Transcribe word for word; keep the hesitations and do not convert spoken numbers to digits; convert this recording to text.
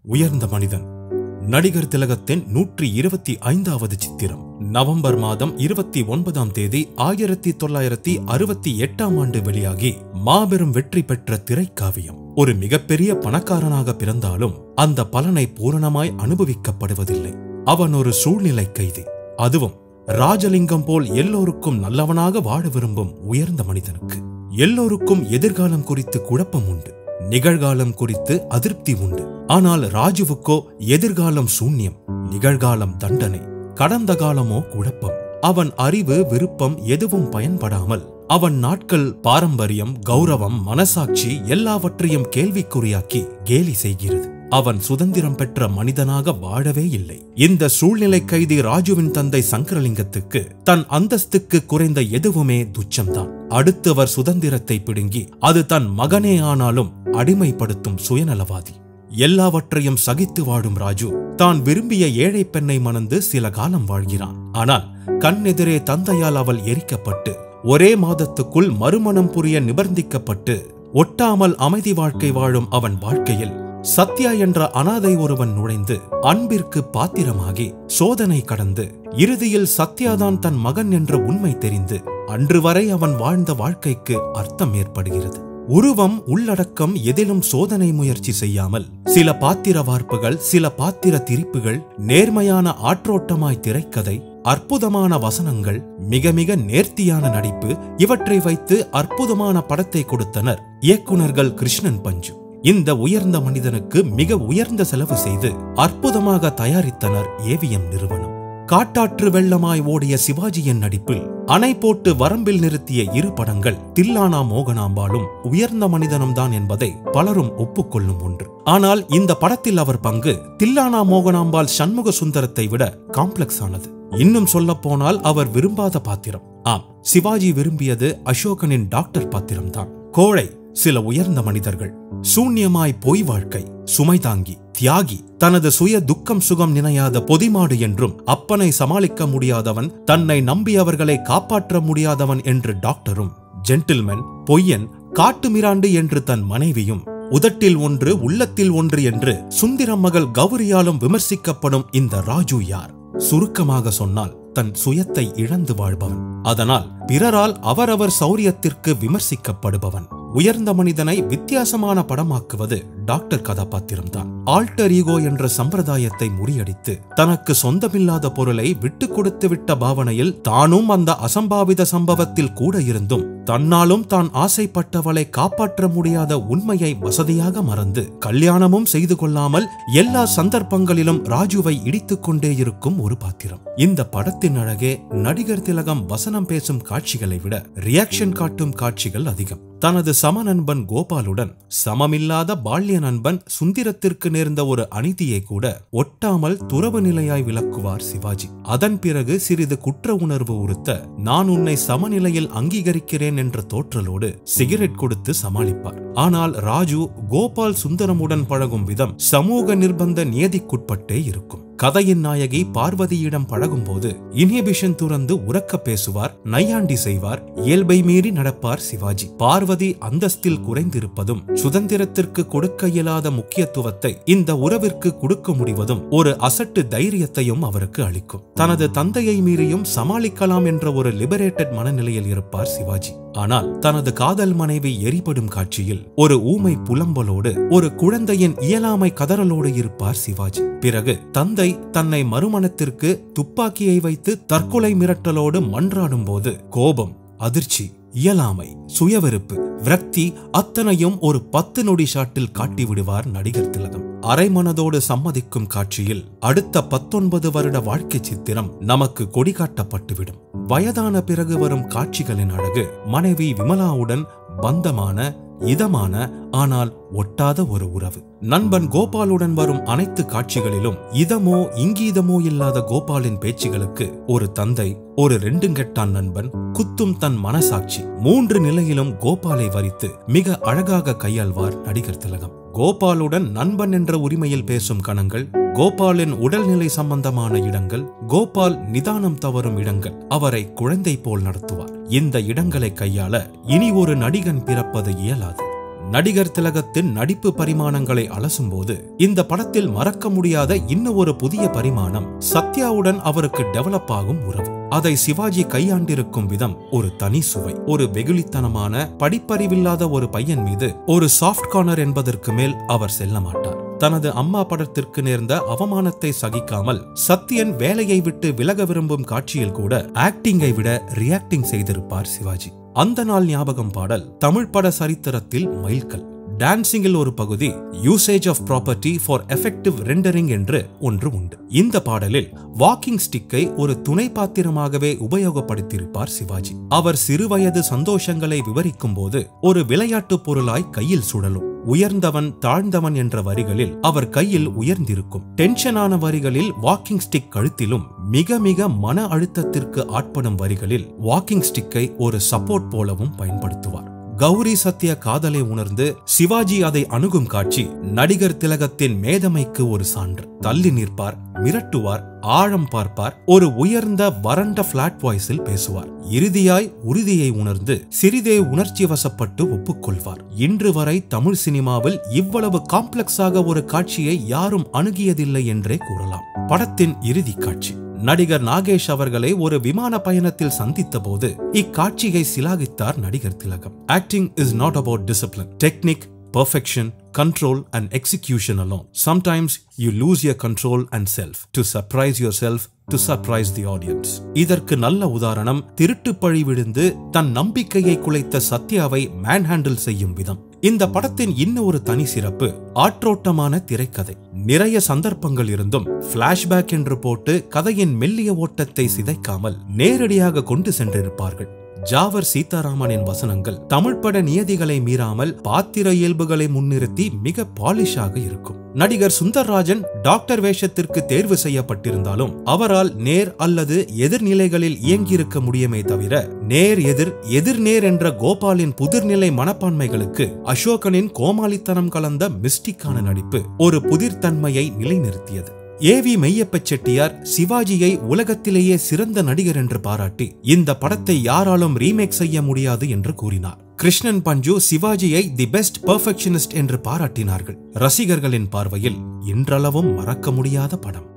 உயர்ந்த மனிதன் நடிகர் திலகத்தின் நூற்றி இருபத்தி ஐந்தாவது சித்திரம் நவம்பர் மாதம் இருபத்தி ஒன்பதாம் தேதி ஆயிரத்தி தொள்ளாயிரத்தி அறுபத்தி எட்டாம் ஆண்டு வெளியாகி மாபெரும் வெற்றி பெற்ற திரைக்காவியம். ஒரு மிகப்பெரிய பணக்காரனாக பிறந்தாலும் அந்த பலனை பூரணமாய் அனுபவிக்கப்படுவதில்லை. அவன் ஒரு சூழ்நிலை கைதி. அதுவும் ராஜலிங்கம் போல் எல்லோருக்கும் நல்லவனாக வாழ விரும்பும் உயர்ந்த மனிதனுக்கு. எல்லோருக்கும் எதிர்காலம் குறித்து குழப்பம் உண்டு, நிகழ்காலம் குறித்து அதிருப்தி உண்டு. ஆனால் ராஜுவுக்கோ எதிர்காலம் சூன்யம், நிகழ்காலம் தண்டனை, கடந்த காலமோ குழப்பம். அவன் அறிவு விருப்பம் எதுவும் பயன்படாமல் அவன் நாட்கள் பாரம்பரியம், கௌரவம், மனசாட்சி எல்லாவற்றையும் கேள்விக்குறியாக்கி கேலி செய்கிறது. அவன் சுதந்திரம் பெற்ற மனிதனாக வாழவே இல்லை. இந்த சூழ்நிலை கைதி ராஜுவின் தந்தை சங்கரலிங்கத்துக்கு தன் அந்தஸ்துக்கு குறைந்த எதுவுமே துச்சம்தான். அடுத்தவர் சுதந்திரத்தை பிடுங்கி அது தன் மகனே ஆனாலும் அடிமைப்படுத்தும் சுயநலவாதி. எல்லாவற்றையும் சகித்து வாழும் ராஜு தான் விரும்பிய ஏழை பெண்ணை மணந்து சில காலம் வாழ்கிறான். ஆனால் கண்ணெதிரே தந்தையால் அவள் எரிக்கப்பட்டு ஒரே மாதத்துக்குள் மறுமணம் புரிய நிபர்ந்திக்கப்பட்டு ஒட்டாமல் அமைதி வாழ்க்கை வாழும் அவன் வாழ்க்கையில் சத்யா என்ற அனாதை ஒருவன் நுழைந்து அன்பிற்கு பாத்திரமாகி சோதனை கடந்து இறுதியில் சத்யாதான் தன் மகன் என்ற உண்மை தெரிந்து அன்று வரை அவன் வாழ்ந்த வாழ்க்கைக்கு அர்த்தம் ஏற்படுகிறது. உருவம் உள்ளடக்கம் எதிலும் சோதனை முயற்சி செய்யாமல் சில பாத்திர வார்ப்புகள், சில பாத்திர திரிப்புகள், நேர்மையான ஆற்றோட்டமாய் திரைக்கதை, அற்புதமான வசனங்கள், மிக மிக நேர்த்தியான நடிப்பு, இவற்றை வைத்து அற்புதமான படத்தை கொடுத்தனர் இயக்குனர்கள் கிருஷ்ணன் பஞ்சு. இந்த உயர்ந்த மனிதனுக்கு மிக உயர்ந்த செலவு செய்து அற்புதமாக தயாரித்தனர் ஏவிஎம் நிறுவனம். காட்டாற்று வெள்ளமாய் ஓடிய சிவாஜியின் நடிப்பில் அணை போட்டு வரம்பில் நிறுத்திய இரு படங்கள் தில்லானா மோகனாம்பாலும் உயர்ந்த மனிதனும் தான் என்பதை பலரும் ஒப்புக்கொள்ளும் ஒன்று. ஆனால் இந்த படத்தில் அவர் பங்கு தில்லானா மோகனாம்பாள் சண்முக சுந்தரத்தை விட காம்ப்ளெக்ஸ் ஆனது. இன்னும் சொல்ல போனால் அவர் விரும்பாத பாத்திரம். ஆம், சிவாஜி விரும்பியது அசோகனின் டாக்டர் பாத்திரம்தான். கோழை, சில உயர்ந்த மனிதர்கள், சூன்யமாய் பொய் வாழ்க்கை, சுமைதாங்கி, தியாகி, தனது சுய துக்கம் சுகம் நினையாத பொதிமாடு என்றும் அப்பனை சமாளிக்க முடியாதவன், தன்னை நம்பியவர்களை காப்பாற்ற முடியாதவன் என்று டாக்டரும், ஜென்டில்மேன், பொய்யன், காட்டுமிராண்டு என்று தன் மனைவியும், உதட்டில் ஒன்று உள்ளத்தில் ஒன்று என்று சுந்தரம் மகள் கௌரியாலும் விமர்சிக்கப்படும் இந்த ராஜு யார்? சுருக்கமாக சொன்னால் தன் சுயத்தை இழந்து வாழ்பவன். அதனால் பிறரால் அவரவர் சௌரியத்திற்கு விமர்சிக்கப்படுபவன். உயர்ந்த மனிதனை வித்தியாசமான படமாக்குவது டாக்டர் கதாபாத்திரம்தான். ஆல்டர் ஈகோ என்ற சம்பிரதாயத்தை முறியடித்து தனக்கு சொந்தமில்லாத பொருளை விட்டு கொடுத்து விட்ட பாவனையில் தானும் அந்த அசம்பாவித சம்பவத்தில் கூட இருந்தும் தன்னாலும் தான் ஆசைப்பட்டவளை காப்பாற்ற முடியாத உண்மையை வசதியாக மறந்து கல்யாணமும் செய்து கொள்ளாமல் எல்லா சந்தர்ப்பங்களிலும் ராஜுவை இடித்துக் கொண்டே இருக்கும் ஒரு பாத்திரம். இந்த படத்தின் அழகே நடிகர் திலகம் வசனம் பேசும் காட்சிகளை விட ரியாக்ஷன் காட்டும் காட்சிகள் அதிகம். தனது சம நண்பன் கோபாலுடன் சமமில்லாத பால்ய நண்பன் சுந்தரத்திற்கு நேர்ந்த ஒரு அநீதியை கூட ஒட்டாமல் துறவு நிலையாய் விளக்குவார் சிவாஜி. அதன் பிறகு சிறிது குற்ற உணர்வு உறுத்த நான் உன்னை சமநிலையில் அங்கீகரிக்கிறேன் என்ற தோற்றலோடு சிகரெட் கொடுத்து சமாளிப்பார். ஆனால் ராஜு கோபால் சுந்தரமுடன் பழகும் விதம் சமூக நிர்பந்த நியதிக்குட்பட்டே இருக்கும். கதையின் நாயகி பார்வதியிடம் பழகும் போது இன்ஹிபிஷன் துறந்து உறக்க பேசுவார், நையாண்டி செய்வார், இயல்பை மீறி நடப்பார் சிவாஜி. பார்வதி அந்தஸ்தில் குறைந்திருப்பதும் சுதந்திரத்திற்கு கொடுக்க இயலாத முக்கியத்துவத்தை இந்த உறவிற்கு கொடுக்க முடிவதும் ஒரு அசட்டு தைரியத்தையும் அவருக்கு அளிக்கும். தனது தந்தையை மீறியும் சமாளிக்கலாம் என்ற ஒரு லிபரேட்டட் மனநிலையில் இருப்பார் சிவாஜி. ஆனால் தனது காதல் மனைவி எரிபடும் காட்சியில் ஒரு ஊமை புலம்பலோடு ஒரு குழந்தையின் இயலாமை கதறலோடு இருப்பார் சிவாஜி. பிறகு தந்தை தன்னை மறுமணத்திற்கு துப்பாக்கியை வைத்து தற்கொலை மிரட்டலோடு மன்றாடும் போது கோபம், அதிர்ச்சி, இயலாமை, சுயவெறுப்பு, விரக்தி அத்தனையும் ஒரு பத்து நொடி ஷாட்டில் காட்டிவிடுவார் நடிகர் திலகம். அரைமனதோடு சம்மதிக்கும் காட்சியில் அடுத்த பத்தொன்பது வருட வாழ்க்கை சித்திரம் நமக்கு கொடிகாட்டப்பட்டுவிடும். வயதான பிறகு வரும் காட்சிகளின் அழகு மனைவி விமலாவுடன் பந்தமான, இதமான, ஆனால் ஒட்டாத ஒரு உறவு. நண்பன் கோபாலுடன் வரும் அனைத்து காட்சிகளிலும் இதமோ இங்கீதமோ இல்லாத கோபாலின் பேச்சுகளுக்கு ஒரு தந்தை, ஒரு ரெண்டுங்கெட்டான் நண்பன், குத்தும் தன் மனசாட்சி, மூன்று நிலையிலும் கோபாலை வரித்து மிக அழகாக கையாள்வார் நடிகர் திலகம். கோபாலுடன் நண்பன் என்ற உரிமையில் பேசும் கணங்கள், கோபாலின் உடல்நிலை சம்பந்தமான இடங்கள், கோபால் நிதானம் தவறும் இடங்கள் அவரை குழந்தை போல் நடத்துவார். இந்த இடங்களை கையாள இனி ஒரு நடிகன் பிறப்பது இயலாது. நடிகர் திலகத்தின் நடிப்பு பரிமாணங்களை அலசும்போது இந்த படத்தில் மறக்க முடியாத இன்னும் ஒரு புதிய பரிமாணம் சத்யாவுடன் அவருக்கு டெவலப் ஆகும் உறவு. அதை சிவாஜி கையாண்டிருக்கும் விதம் ஒரு தனி சுவை. ஒரு வெகுளித்தனமான படிப்பறிவில்லாத ஒரு பையன் மீது ஒரு சாஃப்ட் கார்னர் என்பதற்கு மேல் அவர் செல்ல மாட்டார். தனது அம்மா படத்திற்கு நேர்ந்த அவமானத்தை சகிக்காமல் சத்யன் வேலையை விட்டு விலக விரும்பும் காட்சியில் கூட ஆக்டிங்கை விட ரியாக்டிங் செய்திருப்பார் சிவாஜி. அந்த நாள் ஞாபகம் பாடல் தமிழ் பட சரித்திரத்தில் மைல்கல். டான்சிங்கில் ஒரு பகுதி usage of property for effective rendering என்று ஒன்று உண்டு. இந்த பாடலில் வாக்கிங் ஸ்டிக்கை ஒரு துணை பாத்திரமாகவே உபயோகப்படுத்தியிருப்பார் சிவாஜி. அவர் சிறுவயது சந்தோஷங்களை விவரிக்கும் போது ஒரு விளையாட்டு பொருளாய் கையில் சுழலும். உயர்ந்தவன் தாழ்ந்தவன் என்ற வரிகளில் அவர் கையில் உயர்ந்திருக்கும். டென்ஷனான வரிகளில் வாக்கிங் ஸ்டிக் கழுத்திலும், மிக மிக மன அழுத்தத்திற்கு ஆட்படும் வரிகளில் வாக்கிங் ஸ்டிக்கை ஒரு சப்போர்ட் போலவும் பயன்படுத்துவார். கௌரி சத்யா காதலை உணர்ந்து சிவாஜி அதை அணுகும் காட்சி நடிகர் திலகத்தின் மேதமைக்கு ஒரு சான்று. தள்ளி நிற்பார், மிரட்டுவார், ஆழம் பார்ப்பார், ஒரு உயர்ந்த வறண்ட பிளாட் வாய்ஸில் பேசுவார். இறுதியாய் உறுதியை உணர்ந்து சிறிதே உணர்ச்சி வசப்பட்டு ஒப்புக்கொள்வார். இன்று வரை தமிழ் சினிமாவில் இவ்வளவு காம்ப்ளெக்ஸாக ஒரு காட்சியை யாரும் அணுகியதில்லை என்றே கூறலாம். படத்தின் இறுதி காட்சி நடிகர் நாகேஷ் அவர்களை ஒரு விமான பயணத்தில் சந்தித்த போது இக்காட்சியை சிலாகித்தார் நடிகர் திலகம். Acting is not about discipline, technique, perfection, control and execution alone. Sometimes you lose your control and self to surprise yourself, to surprise the audience. இதற்கு நல்ல உதாரணம் திருட்டு பழி விழுந்து தன் நம்பிக்கையை குலைத்த சத்யாவை மேன் ஹேண்டில் செய்யும் விதம். இந்த படத்தின் இன்னும் ஒரு தனி சிறப்பு ஆற்றோட்டமான திரைக்கதை. நிறைய சந்தர்ப்பங்கள் இருந்தும் பிளாஷ்பேக் என்று போட்டு கதையின் மெல்லிய ஓட்டத்தை சிதைக்காமல் நேரடியாக கொண்டு சென்றிருப்பார்கள். ஜாவர் சீதாராமனின் வசனங்கள் தமிழ் பட நியதிகளை மீறாமல் பாத்திர இயல்புகளை முன்னிறுத்தி மிக பாலிஷாக இருக்கும். நடிகர் சுந்தர்ராஜன் டாக்டர் வேஷத்திற்கு தேர்வு செய்யப்பட்டிருந்தாலும் அவரால் நேர் அல்லது எதிர்நிலைகளில் இயங்கியிருக்க முடியுமே தவிர நேர் எதிர் எதிர் நேர் என்ற கோபாலின் புதிர்நிலை மனப்பான்மைகளுக்கு அசோகனின் கோமாளித்தனம் கலந்த மிஸ்டிக்கான நடிப்பு ஒரு புதிர்த்தன்மையை நிலைநிறுத்தியது. ஏ வி மெய்யப்ப செட்டியார் சிவாஜியை உலகத்திலேயே சிறந்த நடிகர் என்று பாராட்டி இந்த படத்தை யாராலும் ரீமேக் செய்ய முடியாது என்று கூறினார். கிருஷ்ணன் பஞ்சு சிவாஜியை தி பெஸ்ட் பெர்ஃபெக்ஷனிஸ்ட் என்று பாராட்டினார்கள். ரசிகர்களின் பார்வையில் இன்றளவும் மறக்க முடியாத படம்.